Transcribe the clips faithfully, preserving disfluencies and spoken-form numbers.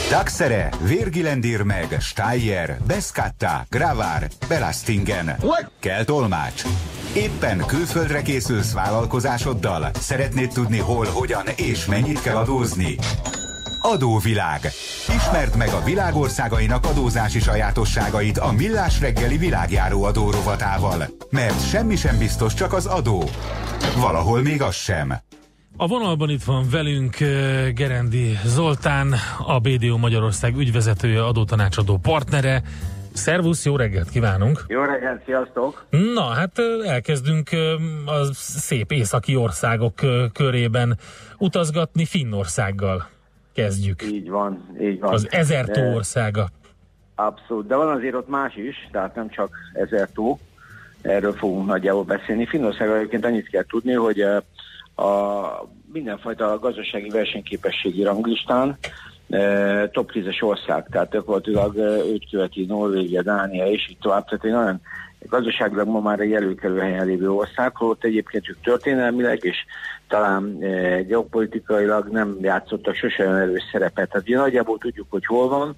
Daxere, Virgilendir meg, Steyer, Beskatta, Gravár, Belastingen. Kell tolmács. Éppen külföldre készülsz vállalkozásoddal? Szeretnéd tudni hol, hogyan és mennyit kell adózni? Adóvilág. Ismerd meg a világ országainak adózási sajátosságait a Millás reggeli világjáró adó rovatával. Mert semmi sem biztos, csak az adó. Valahol még az sem. A vonalban itt van velünk Gerendi Zoltán, a bé dé o Magyarország ügyvezetője, adótanácsadó partnere. Szervusz, jó reggelt kívánunk! Jó reggelt, sziasztok! Na, hát elkezdünk a szép északi országok körében utazgatni, Finnországgal kezdjük. Így van, így van. Az ezer tó de, országa. Abszolút, de van azért ott más is, tehát nem csak ezer tó, erről fogunk nagyjából beszélni. Finnországgal egyébként annyit kell tudni, hogy a mindenfajta gazdasági versenyképességi ranglistán e, top tízes ország, tehát gyakorlatilag őt követi Norvégia, Dánia és így tovább, tehát egy nagyon gazdaságilag ma már egy előkelő helyen lévő ország, holott egyébként ők történelmileg és talán e, geopolitikailag nem játszottak sose olyan erős szerepet. Tehát ugye nagyjából tudjuk, hogy hol van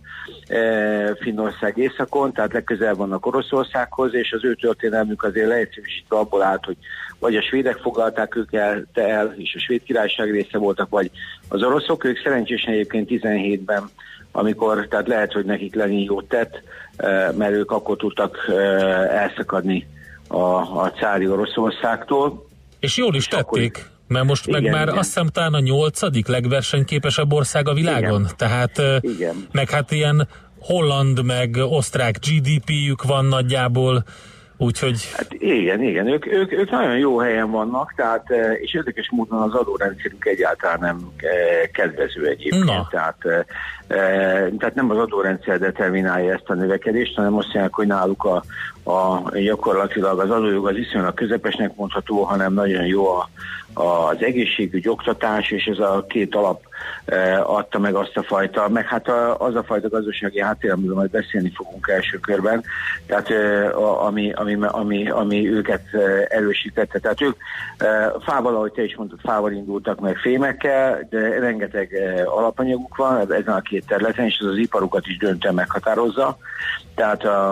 e, Finnország északon, tehát legközelebb vannak Oroszországhoz, és az ő történelmük azért leegyszerűsítve abból állt, hogy vagy a svédek foglalták ők el, el, és a svéd királyság része voltak, vagy az oroszok. Ők szerencsésen egyébként tizenhétben, amikor, tehát lehet, hogy nekik Lenin jót tett, mert ők akkor tudtak elszakadni a, a cári Oroszországtól. És jól is tették, akkor, mert most igen, meg már igen. Azt hiszem talán a nyolcadik legversenyképesebb ország a világon. Igen. Tehát, igen. Meg hát ilyen holland, meg osztrák gé dé pé-jük van nagyjából, úgyhogy... Hát igen, igen, ők, ők, ők nagyon jó helyen vannak, tehát, és érdekes módon az adórendszerük egyáltalán nem kedvező egyébként. Na. Tehát, tehát nem az adórendszer determinálja ezt a növekedést, hanem azt mondják, hogy náluk a, a, gyakorlatilag az adójog az iszonylag közepesnek mondható, hanem nagyon jó a, a, az egészségügy, oktatás, és ez a két alap adta meg azt a fajta, meg hát az a fajta gazdasági háttér, amiről majd beszélni fogunk első körben, tehát ami, ami, ami, ami őket erősítette. Tehát ők fával, ahogy te is mondtad, fával indultak meg fémekkel, de rengeteg alapanyaguk van ezen a két területen, és ez az iparukat is döntően meghatározza. Tehát a,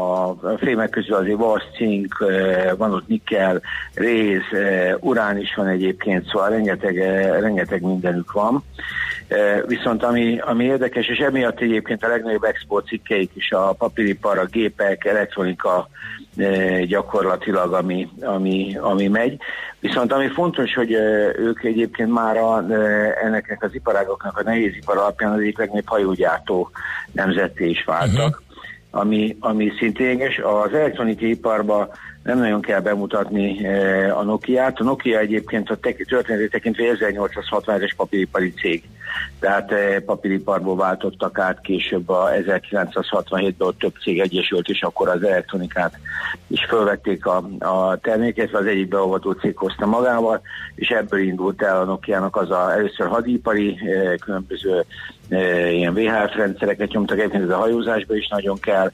a fémek közül azért vas, cink, van ott nikkel, réz, urán is van egyébként, szóval rengeteg, rengeteg mindenük van. Viszont ami, ami érdekes, és emiatt egyébként a legnagyobb export cikkeik is a papíripar, a gépek, elektronika gyakorlatilag, ami, ami, ami megy. Viszont ami fontos, hogy ők egyébként már a, ennek az iparágoknak a nehézipar alapján az egyik legnagyobb hajógyártó nemzetté is váltak. Uh-huh. Ami, ami szintén, és az elektronikai iparban nem nagyon kell bemutatni a Nokiát. A Nokia egyébként a történetét tekintve ezernyolcszázhatvanas papíripari cég. Tehát papíriparból váltottak át később a ezerkilencszázhatvanhétben, ott több cég egyesült, és akkor az elektronikát is fölvették a, a terméket, az egyik beolvadó cég hozta magával, és ebből indult el a Nokiának az a, először hadipari, különböző ilyen vé há ef rendszereket nyomtak, egyébként ez a hajózásban is nagyon kell,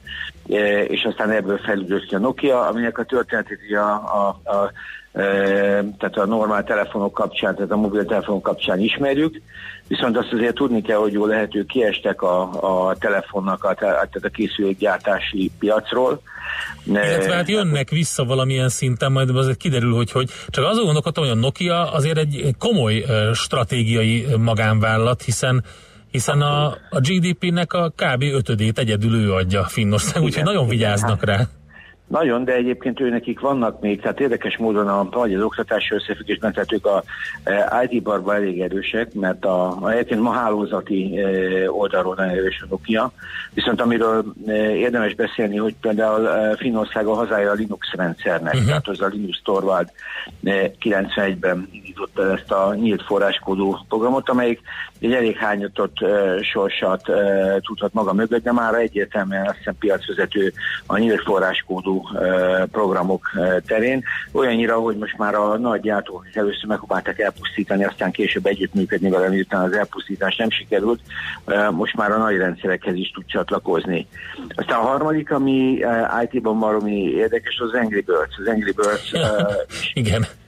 és aztán ebből fejlődött ki a Nokia, aminek a történetét a, a, a, tehát a normál telefonok kapcsán, tehát a mobiltelefonok kapcsán ismerjük, viszont azt azért tudni kell, hogy jól lehet, ők kiestek a, a telefonnak, a, tehát a készülékgyártási piacról. Illetve hát jönnek vissza valamilyen szinten, majd azért kiderül, hogy, hogy csak azon gondolkodtam, hogy a Nokia azért egy komoly stratégiai magánvállalat, hiszen hiszen a, a gé dé pé-nek a kb. ötödét egyedül ő adja Finnország, úgyhogy nagyon vigyáznak rá. Nagyon, de egyébként ő nekik vannak még, tehát érdekes módon a, vagy az oktatási összefüggésben, tehát ők a e, i té-barban elég erősek, mert a, a egyébként ma hálózati e, oldalról nagyon erős a Nokia, viszont amiről e, érdemes beszélni, hogy például e, Finnország a hazája a Linux rendszernek, uh-huh. tehát az a Linus Torvald e, kilencvenegyben indította ezt a nyílt forráskódú programot, amelyik egy elég hányatott e, sorsat e, tudhat maga mögött, de már egyértelműen azt hiszem piacvezető a nyílt forráskódú programok terén. Olyannyira, hogy most már a nagy gyártók először megpróbálták elpusztítani, aztán később együttműködni vele, miután az elpusztítás nem sikerült, most már a nagy rendszerekhez is tud csatlakozni. Aztán a harmadik, ami i té-ban valami érdekes, az Angry Birds. Az Angry Birds igen.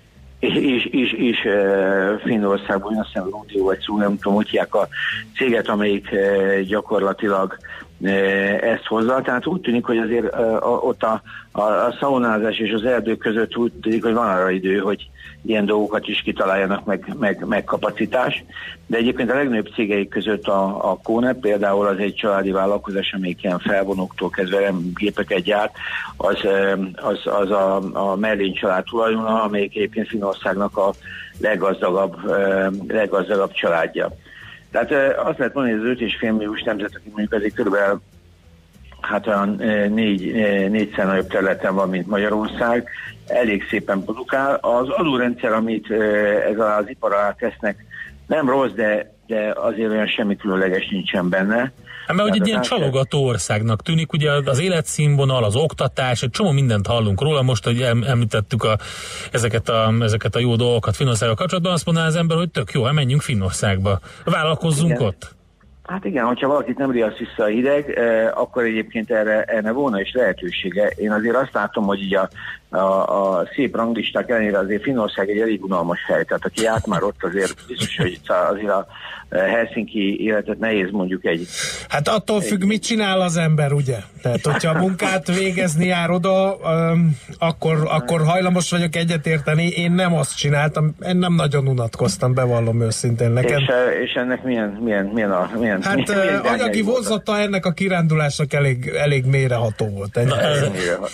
és, és, és Finnországban, azt hiszem Rodeo vagy szó, nem tudom, hogy hívják a céget, amelyik gyakorlatilag ezt hozza. Tehát úgy tűnik, hogy azért ott a, a, a szaunázás és az erdők között úgy tűnik, hogy van arra idő, hogy ilyen dolgokat is kitaláljanak, meg, meg, meg kapacitás. De egyébként a legnagyobb cégeik között a, a Kone, például az egy családi vállalkozás, amelyik ilyen felvonóktól kezdve nem gépeket gyárt, az, az, az a, a Merlin család tulajdona, amelyik egyébként Finnországnak a leggazdagabb, leggazdagabb családja. Tehát azt lehet mondani, hogy az öt és fél milliós nemzet, aki mondjuk azért körülbelül hát olyan négy, négyszer nagyobb területen van, mint Magyarország, elég szépen produkál. Az adórendszer, amit ez az ipar alá tesznek, nem rossz, de, de azért olyan semmi különleges nincsen benne. Hát mert hogy egy ilyen csalogató országnak tűnik, ugye az életszínvonal, az oktatás, egy csomó mindent hallunk róla, most, hogy említettük a, ezeket, a, ezeket a jó dolgokat Finnországgal kapcsolatban, azt mondaná az ember, hogy tök jó, hát menjünk Finnországba, vállalkozzunk igen. ott. Hát igen, hogyha valakit nem riaszt vissza a hideg, eh, akkor egyébként erre, erre volna is lehetősége. Én azért azt látom, hogy így a, a, a szép ranglisták ellenére azért Finnország egy elég unalmas hely. Tehát aki járt már ott, azért biztos, hogy azért a Helsinki életet nehéz mondjuk egy... Hát attól függ, egy... mit csinál az ember, ugye? Tehát, hogyha a munkát végezni jár oda, um, akkor, akkor hajlamos vagyok egyetérteni. Én nem azt csináltam, én nem nagyon unatkoztam, bevallom őszintén neked. És, és ennek milyen, milyen, milyen a... Milyen, hát milyen, milyen anyagi vonzata ennek a kirándulásnak elég, elég mélyreható volt. Ennyi. Na, ez mélyreható.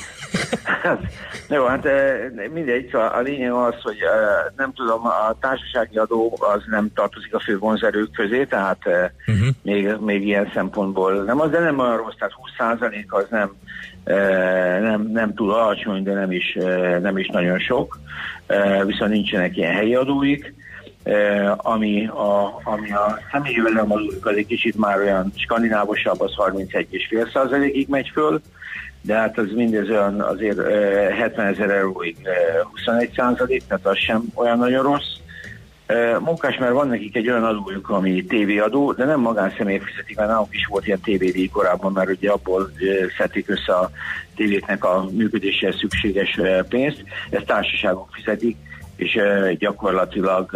Jó, hát mindegy, a lényeg az, hogy nem tudom, a társasági adó az nem tartozik a fő vonzerők közé, tehát uh-huh. még, még ilyen szempontból nem az, de nem olyan rossz, tehát húsz százalék az nem, nem, nem túl alacsony, de nem is, nem is nagyon sok, viszont nincsenek ilyen helyi adóik. Ami a, ami a személyi jövedelemadójuk az egy kicsit már olyan skandinávosabb, az harmincegy egész öt százalékig megy föl, de hát az mindez olyan azért hetvenezer euróig huszonegy százalék, tehát az sem olyan nagyon rossz. Munkás, mert van nekik egy olyan adójuk, ami tévéadó, de nem magánszemélyek fizetik, mert nálunk is volt ilyen tévédíj korábban, mert ugye abból szedték össze a tévéknek a működéséhez szükséges pénzt, ezt társaságok fizetik, és gyakorlatilag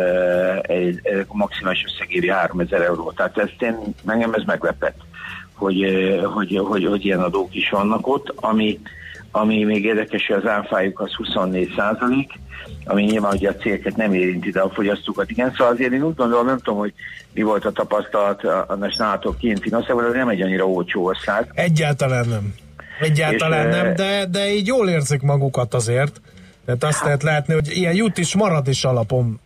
egy, egy maximális összeg éri háromezer euró. Tehát ezt én, engem ez meglepett, hogy, hogy, hogy, hogy ilyen adók is vannak ott, ami, ami még érdekes, hogy az áfájuk az huszonnégy százalék, ami nyilván ugye a cégeket nem érinti, de a fogyasztókat igen. Szóval azért én úgy gondolom, nem tudom, hogy mi volt a tapasztalat annak nálatok kint Finnországban, de nem egy annyira olcsó ország. Egyáltalán nem. Egyáltalán és, nem, de, de így jól érzik magukat azért. Tehát azt hát, lehet látni, hogy ilyen jut is, marad is alapom.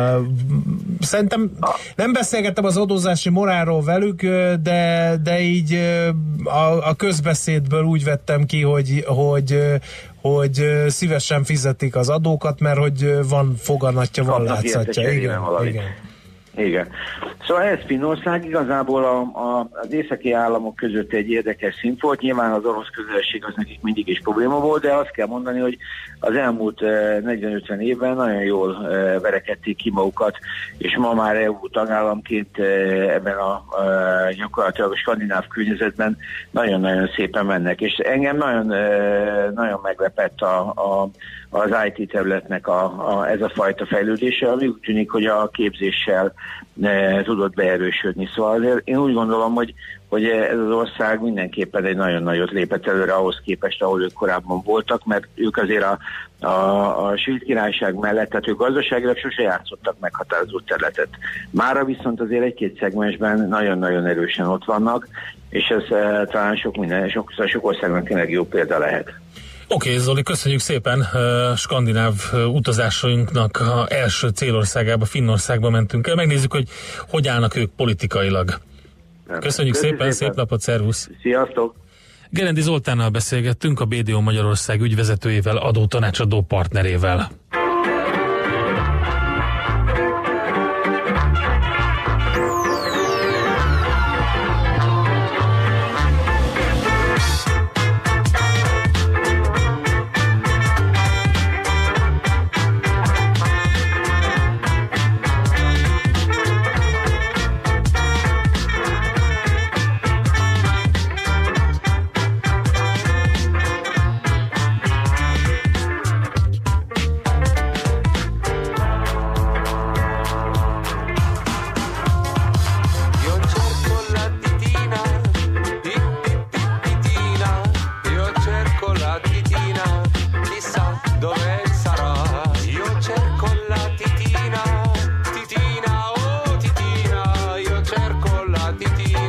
Szerintem nem beszélgettem az adózási morálról velük, de, de így a, a közbeszédből úgy vettem ki, hogy, hogy, hogy szívesen fizetik az adókat, mert hogy van foganatja, van látszatja. Igen, igen. Igen. Szóval ez Finnország igazából a, a, az északi államok között egy érdekes szint volt. Nyilván az orosz közelség az nekik mindig is probléma volt, de azt kell mondani, hogy az elmúlt eh, negyven-ötven évben nagyon jól eh, verekedték ki magukat, és ma már é u tagállamként eh, ebben a eh, gyakorlatilag a skandináv környezetben nagyon-nagyon szépen mennek. És engem nagyon, eh, nagyon meglepett a, a, az i té területnek a, a, ez a fajta fejlődése, ami úgy tűnik, hogy a képzéssel ne, tudott beerősödni. Szóval azért én úgy gondolom, hogy, hogy ez az ország mindenképpen egy nagyon nagyot lépett előre ahhoz képest, ahol ők korábban voltak, mert ők azért a, a, a Svéd Királyság mellett, tehát ők gazdaságilag sose játszottak meghatározó területet. Mára viszont azért egy-két szegmensben nagyon-nagyon erősen ott vannak, és ez e, talán sok minden, sok, sok országnak tényleg jó példa lehet. Oké, okay, Zoli, köszönjük szépen. Uh, skandináv uh, utazásainknak uh, első célországába, Finnországba mentünk el. Megnézzük, hogy hogy állnak ők politikailag. Köszönjük szépen, szépen, szép napot, szervusz! Sziasztok! Gerendi Zoltánnal beszélgettünk, a bé dé o Magyarország ügyvezetőjével, adótanácsadó partnerével.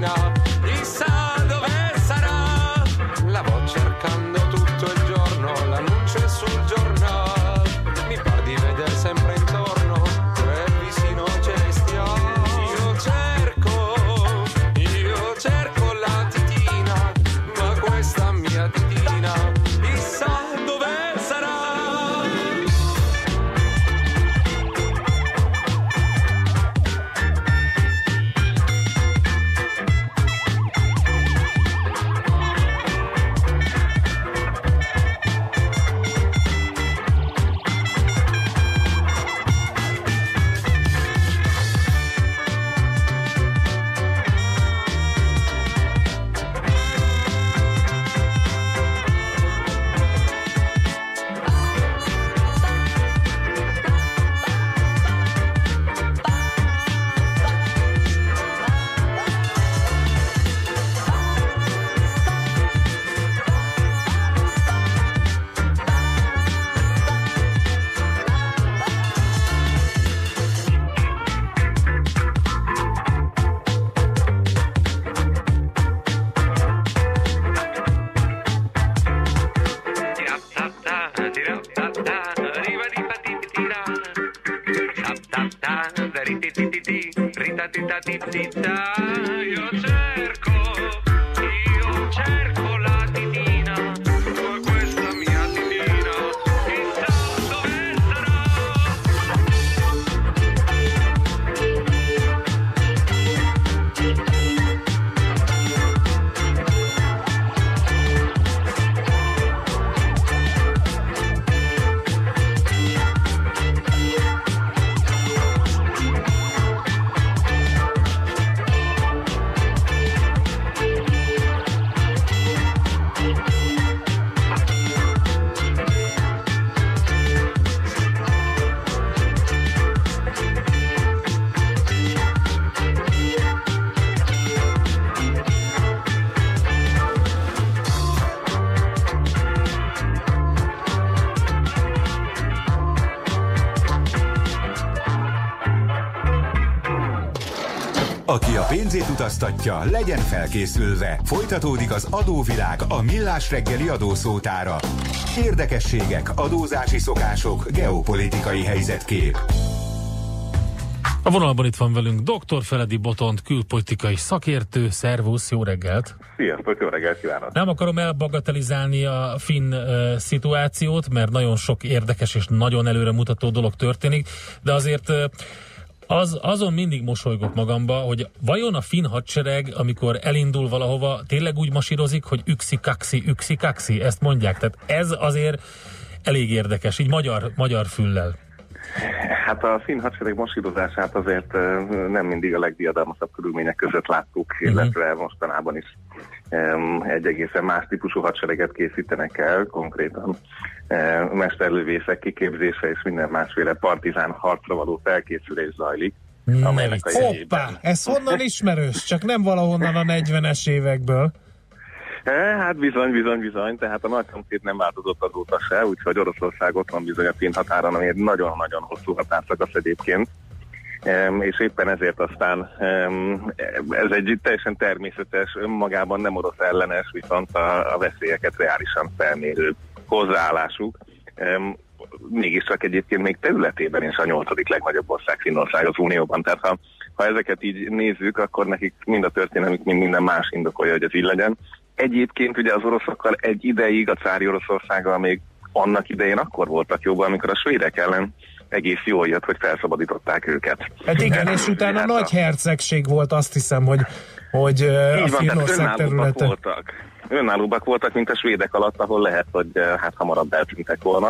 titina, chissà dove sarà, la vo cercando tutto il giorno, l'annuncio è sul giornale, mi par di vedere sempre intorno quel vicino celestiale. Io cerco, io cerco la titina, ma questa mia titina chissà dove sarà. Io cerco, io cerco la titina, ma questa mia titina chissà dove sarà. Aki a pénzét utaztatja, legyen felkészülve. Folytatódik az adóvilág a Millás reggeli adószótára. Érdekességek, adózási szokások, geopolitikai helyzetkép. A vonalban itt van velünk doktor Feledi Botond, külpolitikai szakértő. Szervusz, jó reggelt! Sziasztok, jó reggelt kívánok! Nem akarom elbagatelizálni a finn uh, szituációt, mert nagyon sok érdekes és nagyon előremutató dolog történik, de azért uh, Az, azon mindig mosolygok magamba, hogy vajon a finn hadsereg, amikor elindul valahova, tényleg úgy masírozik, hogy ükszi-kaxi, ükszi-kaxi, ezt mondják. Tehát ez azért elég érdekes, így magyar, magyar füllel. Hát a finn hadsereg masírozását azért nem mindig a legdiadalmasabb körülmények között láttuk, uh-huh. illetve mostanában is um, egy egészen más típusú hadsereget készítenek el, konkrétan um, mesterlövészek kiképzése és minden másféle partizán harcra való felkészülés zajlik. Hoppá, ez honnan ismerős? Csak nem valahonnan a negyvenes évekből. Hát bizony, bizony, bizony, tehát a nagy szomszéd nem változott azóta se, úgyhogy Oroszország ott van bizony a finn határon, ami egy nagyon-nagyon hosszú határszakasz egyébként, um, és éppen ezért aztán um, ez egy teljesen természetes, önmagában nem orosz ellenes, viszont a, a veszélyeket reálisan felmérő hozzáállásuk. Um, mégiscsak egyébként még területében is a nyolcadik legnagyobb ország Finnország az Unióban, tehát ha, ha ezeket így nézzük, akkor nekik mind a történelmük, mind minden más indokolja, hogy ez így legyen. Egyébként ugye az oroszokkal egy ideig, a cári Oroszországgal még annak idején akkor voltak jóban, amikor a svédek ellen egész jól jött, hogy felszabadították őket. Hát igen, és utána hát nagy a... hercegség volt, azt hiszem, hogy, hogy a Finnország területe. Voltak. Önállóbbak voltak, mint a svédek alatt, ahol lehet, hogy hát hamarabb eltűntek volna.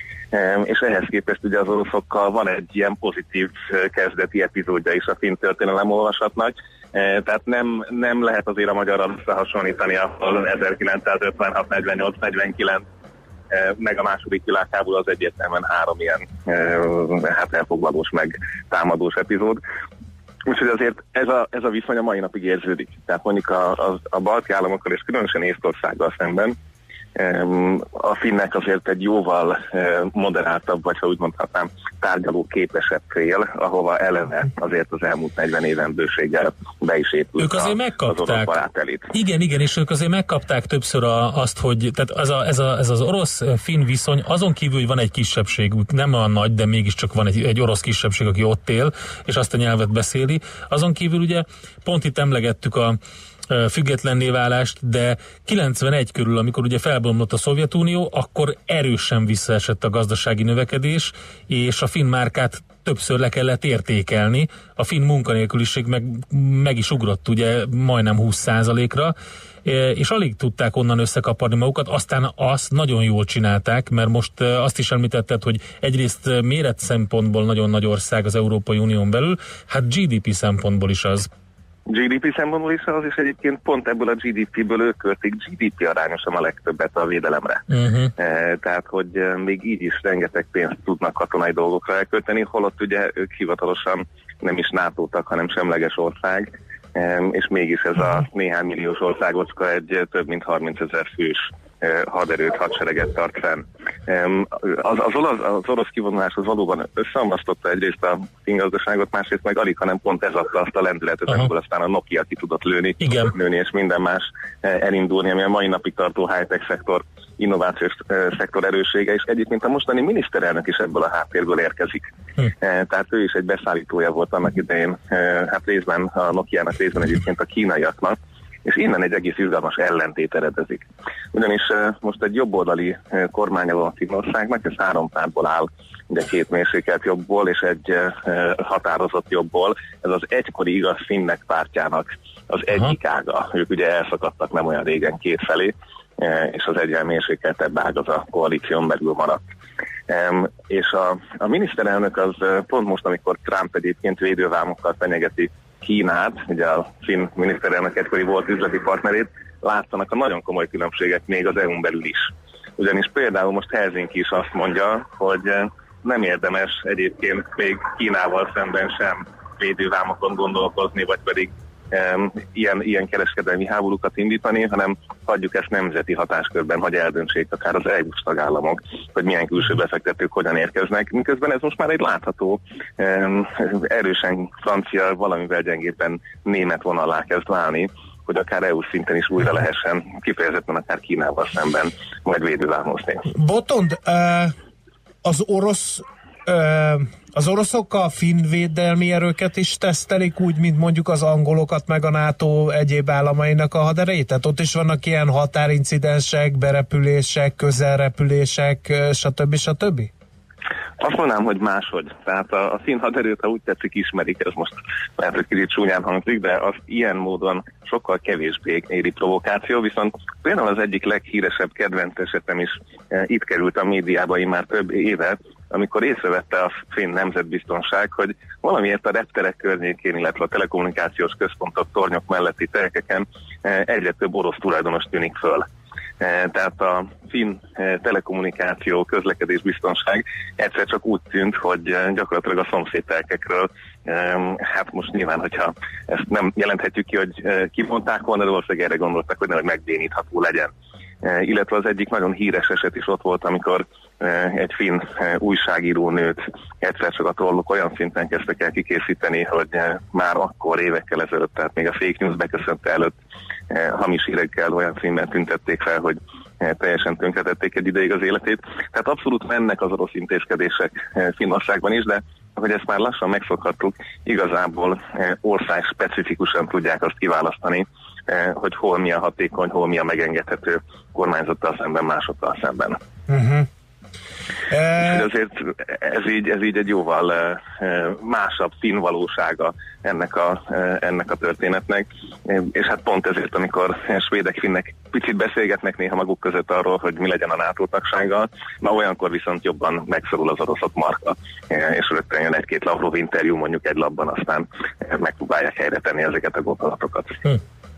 És ehhez képest ugye az oroszokkal van egy ilyen pozitív kezdeti epizódja is a finn történelem olvasatnak. Tehát nem, nem lehet azért a magyarral összehasonlítani, ahol ezerkilencszázötvenhat, negyvennyolc, negyvenkilenc meg a második világháború az egyértelműen három ilyen hát elfoglalós meg támadós epizód. Úgyhogy azért ez a, ez a viszony a mai napig érződik. Tehát mondjuk a, a, a balti államokkal és különösen Észtországgal szemben A finnek azért egy jóval moderáltabb, vagy ha úgy mondhatnám, tárgyaló képesebb fél, ahova eleve azért az elmúlt negyven éven bőséggel be is épült ők azért a, megkapták. az orosz Igen, igen, és ők azért megkapták többször a, azt, hogy tehát ez, a, ez, a, ez az orosz-finn viszony, azon kívül, hogy van egy kisebbségük, nem olyan nagy, de mégiscsak van egy, egy orosz kisebbség, aki ott él, és azt a nyelvet beszéli. Azon kívül ugye pont itt emlegettük a függetlenné válást, de kilencvenegy körül, amikor ugye felbomlott a Szovjetunió, akkor erősen visszaesett a gazdasági növekedés, és a finn márkát többször le kellett értékelni. A finn munkanélküliség meg, meg is ugrott ugye majdnem húsz százalékra, és alig tudták onnan összekaparni magukat, aztán azt nagyon jól csinálták, mert most azt is említetted, hogy egyrészt méret szempontból nagyon nagy ország az Európai Unión belül, hát gé dé pé szempontból is az. gé dé pé szempontból is az, és egyébként pont ebből a gé dé péből ők költik gé dé pé arányosan a legtöbbet a védelemre. Uh-huh. E, tehát, hogy még így is rengeteg pénzt tudnak katonai dolgokra elkölteni, holott ugye ők hivatalosan nem is nátótak, hanem semleges ország, e, és mégis ez a néhány milliós országocska egy több mint harmincezer fős haderőt, hadsereget tart fenn. Az, az, olasz, az orosz kivonulás az valóban összeomlasztotta egyrészt a finn gazdaságot, másrészt meg alig, hanem pont ez adta azt a lendületet, amiből aztán a Nokia ki tudott lőni, lőni, és minden más elindulni, ami a mai napig tartó high-tech szektor, innovációs szektor erőssége, és egyébként a mostani miniszterelnök is ebből a háttérből érkezik. Hm. Tehát ő is egy beszállítója volt annak idején, hát részben a Nokiának, részben egyébként a kínaiaknak, és innen egy egész izgalmas ellentét eredezik. Ugyanis uh, most egy jobboldali uh, kormánya van Finnországnak, ez három pártból áll, de két mérsékelt jobbból és egy uh, határozott jobbból. Ez az egykori igaz finnek pártjának az Aha. egyik ága. Ők ugye elszakadtak nem olyan régen két felé, uh, és az egyel mérsékeltebb ág az a koalíción belül maradt. Um, és a, a miniszterelnök az uh, pont most, amikor Trump egyébként védővámokkal fenyegeti Kínát, ugye a finn miniszterelnök egykori volt üzleti partnerét, látszanak a nagyon komoly különbségek még az é u-n belül is. Ugyanis például most Helsinki is azt mondja, hogy nem érdemes egyébként még Kínával szemben sem védővámokon gondolkozni, vagy pedig um, ilyen, ilyen kereskedelmi háborúkat indítani, hanem hagyjuk ezt nemzeti hatáskörben, hogy eldöntsék akár az é u-s tagállamok, hogy milyen külső befektetők hogyan érkeznek. Miközben ez most már egy látható, um, erősen francia, valamivel gyengében német vonallá kezd válni, hogy akár é u szinten is újra lehessen kifejezetten akár Kínával szemben majd védővámozni. Botond, az orosz az oroszok a finn védelmi erőket is tesztelik úgy, mint mondjuk az angolokat, meg a NATO egyéb államainak a haderejét? Tehát ott is vannak ilyen határincidensek, berepülések, közelrepülések, stb. stb.? Azt mondanám, hogy máshogy. Tehát a, a finn haderőt, ha úgy tetszik, ismerik, ez most lehet, hogy kicsit csúnyán hangzik, de az ilyen módon sokkal kevésbé éri provokáció, viszont például az egyik leghíresebb kedvenc esetem is e, itt került a médiába már több éve, amikor észrevette a finn nemzetbiztonság, hogy valamiért a repterek környékén, illetve a telekommunikációs központok, tornyok melletti terekeken e, egyre több orosz tulajdonos tűnik föl. Tehát a finn telekommunikáció, közlekedés, biztonság egyszer csak úgy tűnt, hogy gyakorlatilag a szomszédtelkekről, hát most nyilván, hogyha ezt nem jelenthetjük ki, hogy kimondták volna, de valószínűleg erre gondoltak, hogy nehogy megbénítható legyen. Illetve az egyik nagyon híres eset is ott volt, amikor egy finn újságíró nőt egyszer csak a trollok olyan szinten kezdtek el kikészíteni, hogy már akkor évekkel ezelőtt, tehát még a fake news beköszönte előtt hamis hírekkel olyan színben tüntették fel, hogy teljesen tönkretették egy ideig az életét. Tehát abszolút mennek az orosz intézkedések Finnországban is, de ahogy ezt már lassan megszokhattuk, igazából ország specifikusan tudják azt kiválasztani, hogy hol mi a hatékony, hol mi a megengedhető kormányzattal szemben, másokkal szemben. Uh-huh. E... Azért ez így, ez így egy jóval másabb színvalósága ennek a, ennek a történetnek, és hát pont ezért, amikor svédek, finnek picit beszélgetnek néha maguk között arról, hogy mi legyen a NATO tagsággal, na olyankor viszont jobban megszorul az oroszok marka, és rögtön jön egy-két Lavrov interjú mondjuk egy labban, aztán megpróbálják helyre tenni ezeket a gondolatokat. Hm.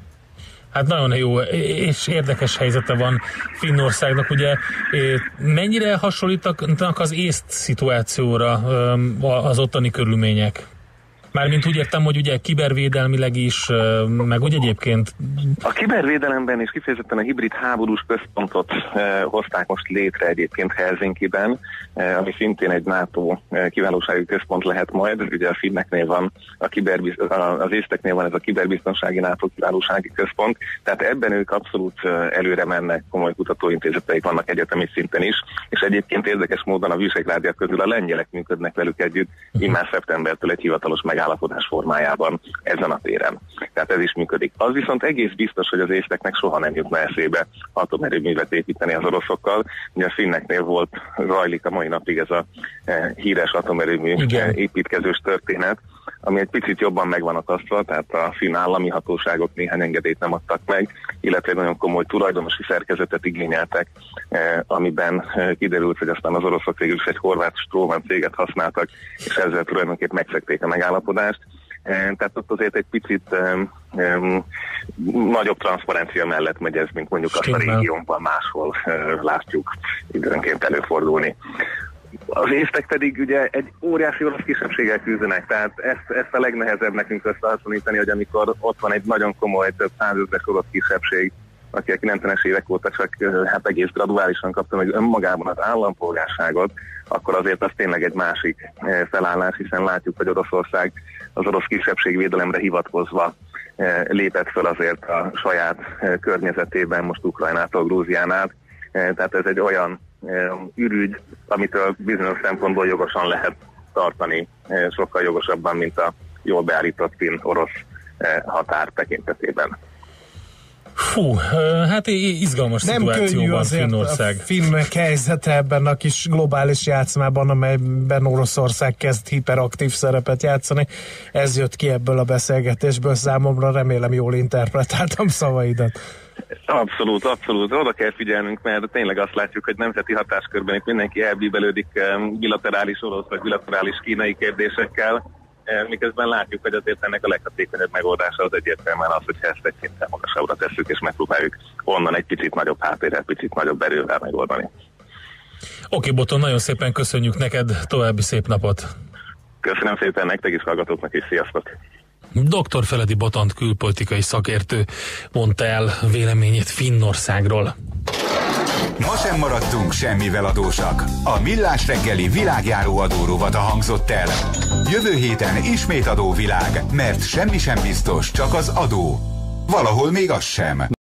Hát nagyon jó és érdekes helyzete van Finnországnak, ugye mennyire hasonlítanak az észt szituációra az ottani körülmények? Mármint úgy értem, hogy ugye kibervédelmileg is, meg úgy egyébként... A kibervédelemben és kifejezetten a hibrid háborús központot eh, hozták most létre egyébként Helsinkiben, eh, ami szintén egy NATO kiválósági központ lehet majd. Ugye a finneknél van, a kiberbiz, az észteknél van ez a kiberbiztonsági NATO kiválósági központ, tehát ebben ők abszolút előre mennek, komoly kutatóintézeteik vannak egyetemi szinten is, és egyébként érdekes módon a Visegrádiak közül a lengyelek működnek velük együtt, immár szeptembertől egy hivatalos megállapodás formájában ezen a téren. Tehát ez is működik. Az viszont egész biztos, hogy az észteknek soha nem jutna eszébe atomerőművet építeni az oroszokkal. Ugye a finneknél volt, rajlik a mai napig ez a e, híres atomerőmű e, építkezős történet, ami egy picit jobban megvan akasztva, tehát a finn állami hatóságok néhány engedélyt nem adtak meg, illetve egy nagyon komoly tulajdonosi szerkezetet igényeltek, eh, amiben eh, kiderült, hogy aztán az oroszok végül is egy horvát Stroman céget használtak, és ezzel tulajdonképpen megszegték a megállapodást. Eh, tehát ott azért egy picit eh, eh, nagyobb transzparencia mellett megy ez, mint mondjuk azt a régiónkban máshol eh, látjuk időnként előfordulni. Az észtek pedig ugye egy óriási orosz kisebbséggel küzdenek, tehát ezt, ezt a legnehezebb nekünk összehasonlítani, hogy amikor ott van egy nagyon komoly, több százezres orosz kisebbség, aki a kilencvenes évek óta csak hát egész graduálisan kapta meg önmagában az állampolgárságot, akkor azért az tényleg egy másik felállás, hiszen látjuk, hogy Oroszország az orosz kisebbségvédelemre hivatkozva lépett fel azért a saját környezetében, most Ukrajnától Grúzián át. Tehát ez egy olyan ürügy, amitől bizonyos szempontból jogosan lehet tartani, sokkal jogosabban, mint a jól beállított finn-orosz határ tekintetében. Fú, hát izgalmas nem szituációban azért Finnország. A finnek helyzete ebben a kis globális játszmában, amelyben Oroszország kezd hiperaktív szerepet játszani. Ez jött ki ebből a beszélgetésből számomra, remélem jól interpretáltam szavaidat. Abszolút, abszolút. Oda kell figyelnünk, mert tényleg azt látjuk, hogy nemzeti hatáskörben itt mindenki elbíbelődik bilaterális orosz vagy bilaterális kínai kérdésekkel, miközben látjuk, hogy azért ennek a leghatékonyabb megoldása az egyértelműen az, hogyha ezt egy szinten magasabbra tesszük, és megpróbáljuk onnan egy picit nagyobb háttérrel, picit nagyobb erővel megoldani. Oké, Boton, nagyon szépen köszönjük neked, további szép napot! Köszönöm szépen nektek is, hallgatóknak is, sziasztok! doktor Feledi Botont külpolitikai szakértő mondta el véleményét Finnországról. Ma sem maradtunk semmivel adósak. A Millás reggeli világjáró adórovata hangzott el. Jövő héten ismét adóvilág, mert semmi sem biztos, csak az adó. Valahol még az sem.